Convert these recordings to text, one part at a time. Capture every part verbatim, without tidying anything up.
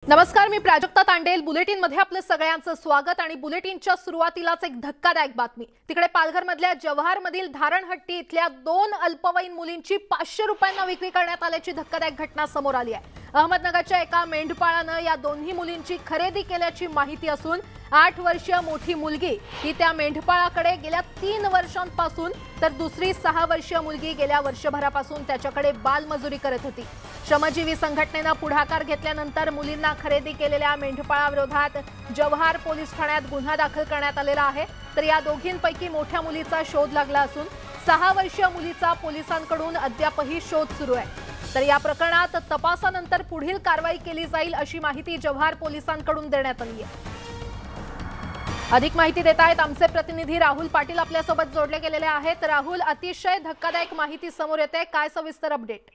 नमस्कार, मी प्राजक्ता तांडेल। बुलेटिन मध्ये आपलं सगळ्यांचं स्वागत। आणि बुलेटिनच्या सुरुवातीलाच एक धक्कादायक बातमी। तिकडे पालघर मधल्या जव्हार मधील धारणहट्टी इथल्या दोन अल्पवयीन मुलींची पाचशे रुपयांना विक्री करण्यात आल्याची धक्कादायक घटना समोर आली आहे। अहमदनगरच्या एका मेंढपाळानं या दोन्ही मुलींची खरेदी केल्याची माहिती असून आठ वर्षीय मोठी मुलगी ही त्या मेंढपाळाकडे गेल्या तीन वर्षांपासून तर दुसरी सहा वर्षीय मुलगी गेल्या वर्षभरापासून त्याच्याकडे बालमजुरी करत होती। श्रमजीवी संघटनेने पुढाकार घेतल्यानंतर मुलींना खरेदी केलेल्या मेंढपाळाविरोधात जव्हार पोलीस ठाण्यात गुन्हा दाखल करण्यात आलेला आहे। तर या दोघींपैकी मोठ्या मुलीचा शोध लागला असून सहा वर्षीय मुलीचा पोलिसांकडून अद्यापही शोध सुरू आहे। तर या प्रकरणात तपासानंतर पुढील कारवाई केली जाईल अशी माहिती जव्हार पोलिसांकडून देण्यात आली आहे। अधिक माहिती देत आहेत आमचे प्रतिनिधी राहुल पाटील आपल्यासोबत जोडले गेलेले आहेत। राहुल, अतिशय धक्कादायक माहिती समोर येते, काय सविस्तर अपडेट?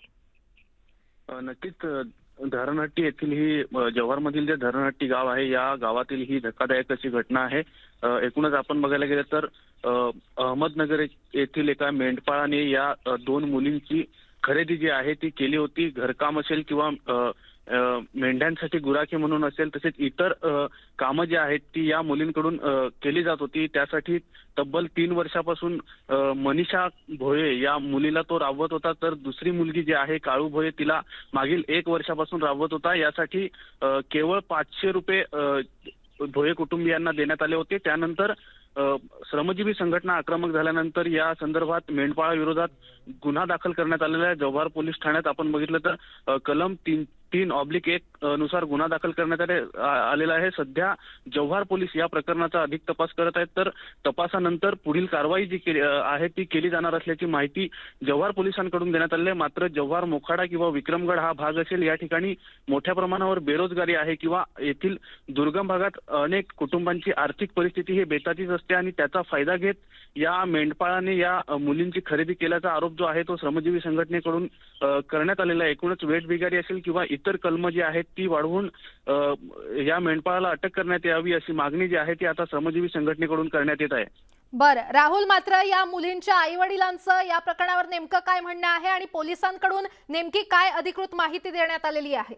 नक्कीच धरणहट्टी येथील ही जव्हारमधील जे धरणहट्टी गाव आहे या गावातील ही धक्कादायक अशी घटना आहे। एकूणच आपण बघायला गेलं तर अहमदनगर येथील एका मेंढपाळाने या दोन मुलींची खरेदी जी आहे ती केली होती। घरकाम असेल किंवा मेंढ्यांसाठी गुराखी म्हणून असेल, तसेच इतर कामं जी आहेत ती या मुलींकडून केली जात होती। त्यासाठी तब्बल तीन वर्षापासून मनीषा भोये या मुलीला तो राबवत होता, तर दुसरी मुलगी जी आहे काळू भोये तिला मागील एक वर्षापासून राबवत होता। यासाठी केवळ पाचशे रुपये भोये कुटुंबियांना देण्यात आले होते। त्यानंतर श्रमजीवी संघटना आक्रमक झाल्यानंतर या संदर्भात मेंढपाळा विरोधात गुन्हा दाखल करण्यात आलेला आहे। जव्हार पोलीस ठाण्यात आपण बघितलं तर कलम तीन तीन ऑब्लिक एक नुसार गुन्हा दाखल करण्यात आलेला आहे। सध्या जव्हार पोलीस या प्रकरणाचा अधिक तपास करत आहेत, तर तपासानंतर पुढील कारवाई जी आहे ती केली जाणार असल्याची माहिती जव्हार पोलिसांकडून देण्यात आली आहे। मात्र जव्हार मोखाडा किंवा विक्रमगड हा भाग असेल, या ठिकाणी मोठ्या प्रमाणावर बेरोजगारी आहे किंवा येथील दुर्गम भागात अनेक कुटुंबांची आर्थिक परिस्थिती ही बेताचीच असते आणि त्याचा फायदा घेत या मेंढपाळाने या मुलींची खरेदी केल्याचा आरोप जो आहे तो श्रमजीवी संघटनेकडून करण्यात आलेला आहे। एकूणच वेठबिगारी असेल किंवा इतर कलम जी आहेत ती वाढवून या मेंढपाळाला अटक करण्यात यावी अशी मागणी जी आहे ती आता श्रमजीवी संघटनेकडून करण्यात येत आहे। बरं राहुल, मात्र या मुलींच्या आई वडिलांचं या प्रकरणावर नेमकं काय म्हणणं आहे आणि पोलिसांकडून नेमकी काय अधिकृत माहिती देण्यात आलेली आहे?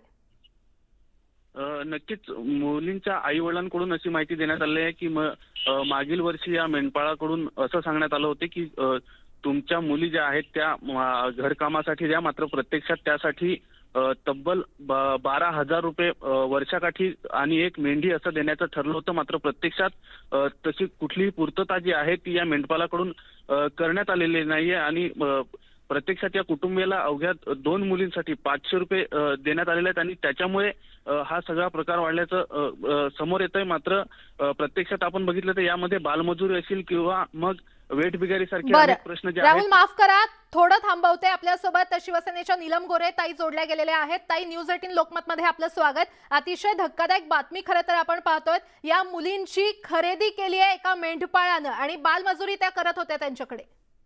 नक्कीच मुलींच्या आई वडिलांकडून अशी माहिती देण्यात आली आहे की मागील वर्षी या मेंढपाळाकडून असं सांगण्यात आलं होतं की तुमच्या मुली ज्या आहेत त्या घरकामासाठी द्या, मात्र प्रत्यक्षात त्यासाठी तब्बल बारा हजार रुपये वर्षाकाठी आणि एक मेंढी असं देण्याचं ठरलं होतं। मात्र प्रत्यक्षात तशी कुठलीही पूर्तता जी आहे ती या मेंढपाळाकडून करण्यात आलेली नाहीये आणि प्रत्यक्षात या कुटुंबियाला अवघ्या दोन मुलींसाठी पाचशे रुपये देण्यात आलेले आहेत आणि त्याच्यामुळे हा सगळा प्रकार वाढल्याचं समोर येतंय। मात्र प्रत्यक्षात आपण बघितलं तर यामध्ये बालमजुरी असेल किंवा मग वेठबिगारी सारखे अनेक प्रश्न जे आहेत। राहुल, माफ करा, थोडं थांबवते। आपल्यासोबत शिवसेनेच्या नीलम गोरे ताई जोडल्या गेलेल्या आहेत। ताई, न्यूज एटीन लोकमत मध्ये आपलं स्वागत। अतिशय धक्कादायक बातमी खरं तर आपण पाहतोय, या मुलींची खरेदी केली आहे एका मेंढपाळानं आणि बालमजुरी त्या करत होत्या त्यांच्याकडे।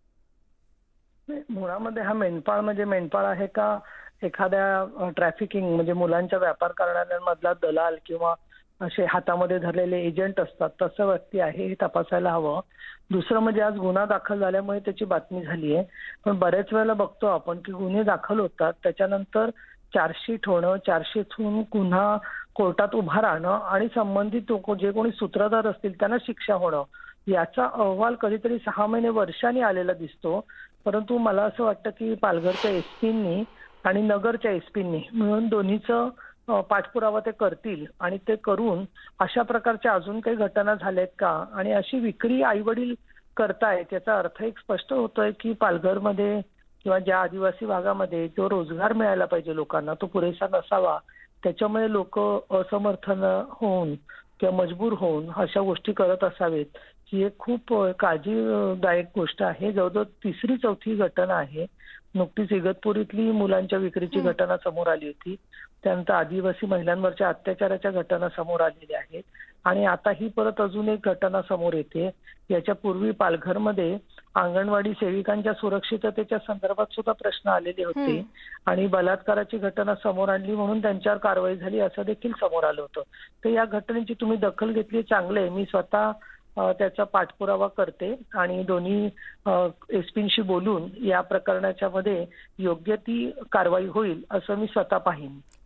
मुळामध्ये हा मेंढपाळ म्हणजे मेंढपाळ आहे का एखाद्या ट्रॅफिकिंग म्हणजे मुलांचा व्यापार करणाऱ्यांमधला दलाल किंवा असे हातामध्ये धरलेले एजंट असतात तसं व्यक्ती आहे हे तपासायला हवं। दुसरं म्हणजे आज गुन्हा दाखल झाल्यामुळे त्याची बातमी झाली आहे, पण बरेच वेळेला बघतो आपण की गुन्हे दाखल होतात त्याच्यानंतर चार्जशीट होणं, चार्जशीटहून गुन्हा कोर्टात उभा राहणं आणि संबंधित जे कोणी सूत्रधार असतील त्यांना शिक्षा होणं, याचा अहवाल कधीतरी सहा महिने वर्षांनी आलेला दिसतो। परंतु मला असं वाटतं की पालघरच्या एसपींनी आणि नगरच्या एसपींनी मिळून दोन्हीचं पाठपुरावा ते करतील आणि ते करून अशा प्रकारच्या अजून काही घटना झाल्यात का आणि अशी विक्री आई वडील करतायत याचा अर्थ एक स्पष्ट होतोय की पालघरमध्ये किंवा ज्या आदिवासी भागामध्ये जो रोजगार मिळायला पाहिजे लोकांना तो पुरेसा नसावा, त्याच्यामुळे लोक असमर्थन होऊन किंवा मजबूर होऊन अशा गोष्टी करत असावेत। ही एक खूप काळजीदायक गोष्ट आहे। जवळजवळ तिसरी चौथी घटना आहे। नुकतीच इगतपुरीतली मुलांच्या विक्रीची घटना समोर आली होती, त्यानंतर आदिवासी महिलांवरच्या अत्याचाराच्या घटना समोर आलेल्या आहेत आणि आता ही परत अजून एक घटना समोर येते। याच्यापूर्वी पालघरमध्ये अंगणवाडी सेविकांच्या सुरक्षिततेच्या संदर्भात सुद्धा प्रश्न आलेले होते आणि बलात्काराची घटना समोर आणली म्हणून त्यांच्यावर कारवाई झाली असं देखील समोर आलं होतं। तर या घटनेची तुम्ही दखल घेतली, चांगले, मी स्वतः त्याचा पाठपुरावा करते आणि दोन्ही एसपींशी बोलून या प्रकरणाच्या मध्ये योग्य ती कारवाई होईल असं मी स्वतः पाहीन।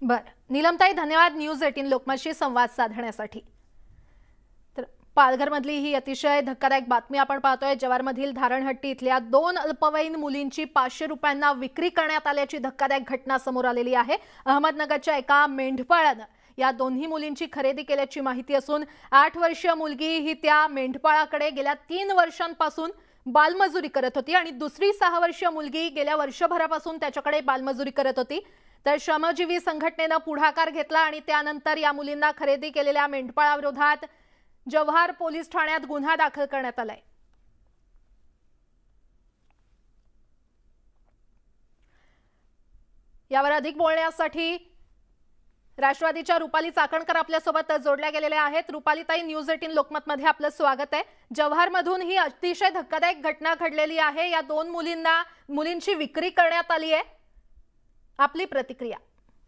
बरं, नीलमताई धन्यवाद न्यूज अठरा लोकमतशी संवाद साधण्यासाठी. तर पालघरमधली ही अतिशय धक्कादायक बातमी आपण पाहतोय. जव्हारमधील धारणहट्टी इथल्या दोन अल्पवयीन मुलींची पाचशे रुपयांना विक्री करण्यात आल्याची धक्कादायक घटना समोर आलेली आहे. अहमदनगरच्या एका मेंढपाळानं या दोन्ही मुलींची खरेदी केल्याची माहिती असून आठ वर्षीय मुलगी ही त्या मेंढपाळाकडे गेल्या तीन वर्षांपासून बालमजुरी करत होती आणि दुसरी सहा वर्षीय मुलगी गेल्या वर्षभरापासून त्याच्याकडे बालमजुरी करत होती. तर श्रमजीवी संघटनेनं पुढाकार घेतला आणि त्यानंतर या मुलींना खरेदी केलेल्या मेंढपाळाविरोधात जव्हार पोलीस ठाण्यात गुन्हा दाखल करण्यात आलाय. यावर अधिक बोलण्यासाठी राष्ट्रवादीच्या रुपाली चाकणकर आपल्यासोबत जोडल्या गेलेल्या आहेत. रुपालीताई, न्यूज अठरा लोकमतमध्ये आपलं स्वागत आहे. जव्हारमधून ही अतिशय धक्कादायक घटना घडलेली आहे. या दोन मुलींना मुलींची विक्री करण्यात आली आहे. आपली प्रतिक्रिया.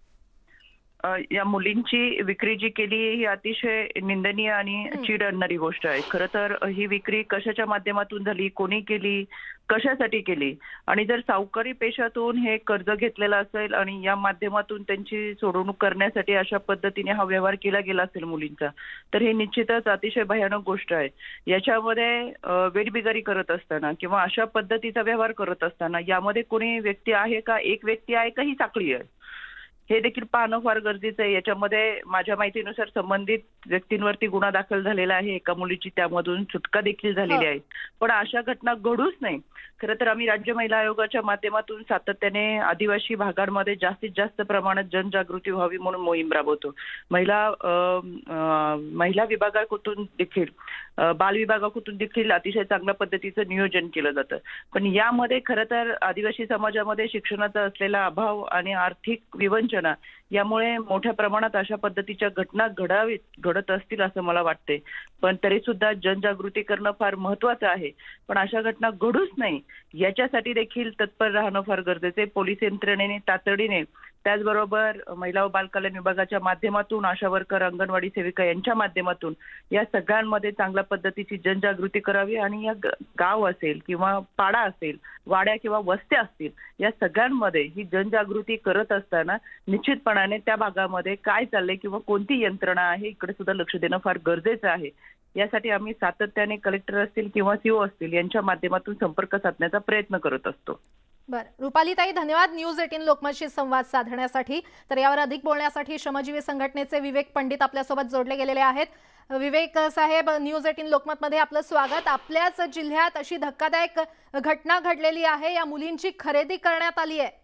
या मुलींची विक्री जी केली ही अतिशय निंदनीय आणि चीड आणणारी गोष्ट आहे. खरं तर ही विक्री कशाच्या माध्यमातून झाली, कोणी केली, कशासाठी केली, आणि जर सावकारी पेशातून हे कर्ज घेतलेलं असेल आणि या माध्यमातून त्यांची सोडवणूक करण्यासाठी अशा पद्धतीने हा व्यवहार केला गेला असेल मुलींचा, तर हे निश्चितच अतिशय भयानक गोष्ट आहे. याच्यामध्ये वेठबिगारी करत असताना किंवा अशा पद्धतीचा व्यवहार करत असताना यामध्ये कोणी व्यक्ती आहे का, एक व्यक्ती आहे का, ही साखळी आहे, हे देखील पाहणं फार गरजेचं आहे. याच्यामध्ये माझ्या माहितीनुसार संबंधित व्यक्तींवरती गुन्हा दाखल झालेला आहे. एका मुलीची त्यामधून सुटका देखील झालेली आहे. पण अशा घटना घडूच नाही. खरं तर आम्ही राज्य महिला आयोगाच्या माध्यमातून सातत्याने आदिवासी भागांमध्ये जास्तीत जास्त प्रमाणात जनजागृती व्हावी म्हणून मोहीम राबवतो. महिला महिला विभागाकडून देखील, बाल विभागाकडून देखील अतिशय चांगल्या पद्धतीचं नियोजन केलं जातं. पण यामध्ये खरं तर आदिवासी समाजामध्ये शिक्षणाचा असलेला अभाव आणि आर्थिक विवंचना यामुळे मोठ्या प्रमाणात अशा पद्धतीच्या घटना घडावीत घडत असतील असं मला वाटते. पण तरी सुद्धा जनजागृती करणं फार महत्वाचं आहे. पण अशा घटना घडूच नाही याच्यासाठी देखील तत्पर राहणं फार गरजेचं आहे. पोलीस यंत्रणेने तातडीने, त्याचबरोबर महिला व बालकल्याण विभागाच्या माध्यमातून, आशा वर्कर, अंगणवाडी सेविका यांच्या माध्यमातून या सगळ्यांमध्ये चांगल्या पद्धतीची जनजागृती करावी आणि या गाव असेल किंवा पाडा असेल, वाड्या किंवा वस्त्या असतील, या सगळ्यांमध्ये ही जनजागृती करत असताना निश्चितपणाने त्या भागामध्ये काय चाललंय किंवा कोणती यंत्रणा आहे इकडे सुद्धा लक्ष देणं फार गरजेचं आहे. यासाठी आम्ही सातत्याने कलेक्टर असतील किंवा सीओ असतील यांच्या माध्यमातून संपर्क साधण्याचा प्रयत्न करत असतो. बरं, रुपालीताई धन्यवाद न्यूज अठरा लोकमतशी संवाद साधण्यासाठी. तर यावर अधिक बोलण्यासाठी श्रमजीवी संघटनेचे विवेक पंडित आपल्यासोबत जोडले गेलेले आहेत. विवेक साहेब, न्यूज अठरा लोकमतमध्ये आपलं स्वागत. आपल्याच जिल्ह्यात अशी धक्कादायक घटना घडलेली आहे. या मुलींची खरेदी करण्यात आली आहे.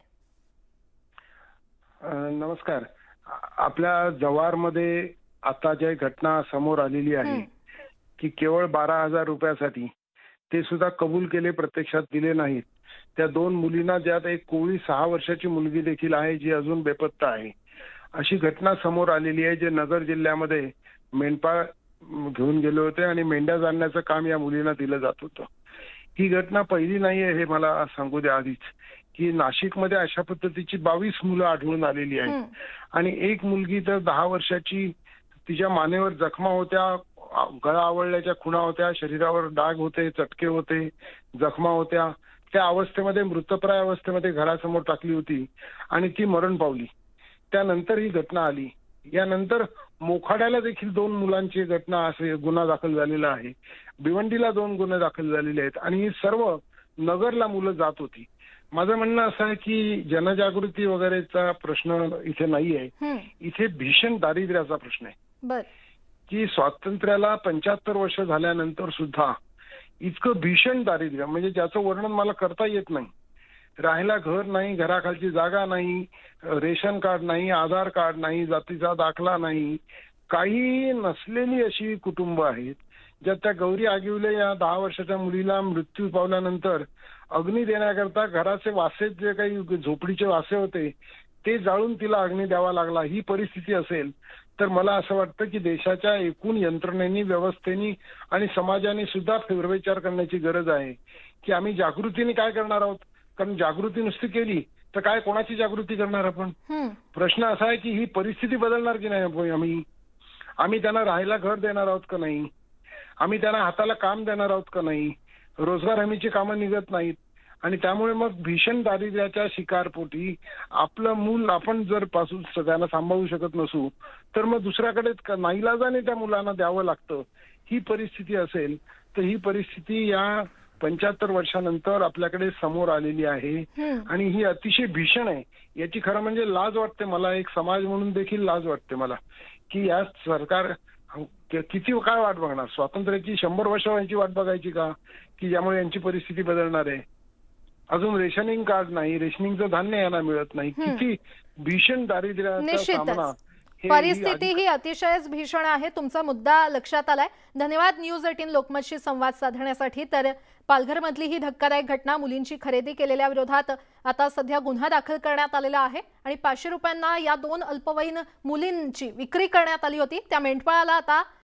नमस्कार. आपल्या जव्हारमध्ये आता जी घटना समोर आलेली आहे की केवळ बारा हजार रुपयासाठी, ते सुद्धा कबूल केले, प्रत्यक्षात दिले नाहीत, त्या दोन मुलींना, ज्यात एक कोवळी सहा वर्षाची मुलगी देखील आहे जी अजून बेपत्ता आहे, अशी घटना समोर आलेली आहे. जे नगर जिल्ह्यामध्ये मेंढपाळ घेऊन गेले होते आणि मेंढ्या जाळण्याचं काम या मुलींना दिलं जात होतं. ही घटना पहिली नाहीये, हे मला सांगू द्या आधीच, की नाशिकमध्ये अशा पद्धतीची बावीस मुलं आढळून आलेली आहेत. आणि एक मुलगी तर दहा वर्षाची, तिच्या मानेवर जखमा होत्या, गळा आवळल्याच्या खुणा होत्या, शरीरावर डाग होते, चटके होते, जखमा होत्या. त्या अवस्थेमध्ये, मृतप्राय अवस्थेमध्ये घरासमोर टाकली होती आणि ती मरण पावली. त्यानंतर ही घटना आली. यानंतर मोखाड्याला देखील दोन मुलांची घटना, असे गुन्हा दाखल झालेला आहे. भिवंडीला दोन गुन्हे दाखल झालेले आहेत आणि ही सर्व नगरला मुलं जात होती. माझं म्हणणं असं आहे की जनजागृती वगैरेचा प्रश्न इथे नाही आहे. इथे भीषण दारिद्र्याचा प्रश्न आहे की स्वातंत्र्याला पंच्याहत्तर वर्ष झाल्यानंतर सुद्धा इतकं भीषण दारिद्र्य, म्हणजे ज्याचं वर्णन मला करता येत नाही. राहायला घर नाही, घराखालची जागा नाही, रेशन कार्ड नाही, आधार कार्ड नाही, जातीचा दाखला नाही, काही नसलेली अशी कुटुंब आहेत. ज्यात त्या गौरी आगिवले या दहा वर्षाच्या मुलीला मृत्यू पावल्यानंतर अग्नी देण्याकरता घराचे वासे, जे काही झोपडीचे वासे होते, ते जाळून तिला अग्नी द्यावा लागला. ही परिस्थिती असेल तर मला असं वाटतं की देशाच्या एकूण यंत्रणेनी, व्यवस्थेनी आणि समाजाने सुद्धा फेरविचार करण्याची गरज आहे की आम्ही जागृतीने काय करणार आहोत. कारण जागृती नुसती केली तर काय, कोणाची जागृती करणार आपण. प्रश्न असा आहे की ही परिस्थिती बदलणार की नाही आम्ही. आम्ही त्यांना राहायला घर देणार आहोत का नाही, आम्ही त्यांना हाताला काम देणार आहोत का नाही. रोजगार हमीची कामं निघत नाहीत. आणि त्यामुळे मग भीषण दारिद्र्याच्या शिकारपोटी आपलं मूल आपण जर पासून सगळ्यांना सांभाळू शकत नसू तर मग दुसऱ्याकडेच नाईलाजाने त्या मुलांना द्यावं लागतं, ही परिस्थिती असेल तर ही परिस्थिती या पंच्याहत्तर वर्षानंतर आपल्याकडे समोर आलेली आहे आणि ही अतिशय भीषण आहे. याची खरं म्हणजे लाज वाटते मला, एक समाज म्हणून देखील लाज वाटते मला की या सरकार किती काय वाट बघणार, स्वातंत्र्याची शंभर वर्ष यांची वाट बघायची का की ज्यामुळे यांची परिस्थिती बदलणार आहे. अजून रेशनिंग कार्ड नाही, रेशनिंगचं धान्य यांना मिळत नाही. किती भीषण दारिद्र्याचा सामना. परिस्थिती ही अतिशयच भीषण आहे. तुमचा मुद्दा लक्षात आलाय. धन्यवाद न्यूज अठरा लोकमतशी संवाद साधण्यासाठी. तर पालघरमधली ही धक्कादायक घटना, मुलींची खरेदी केलेल्या विरोधात आता सध्या गुन्हा दाखल करण्यात आलेला आहे आणि पाचशे रुपयांना या दोन अल्पवयीन मुलींची विक्री करण्यात आली होती. त्या मेंढपाळाला आता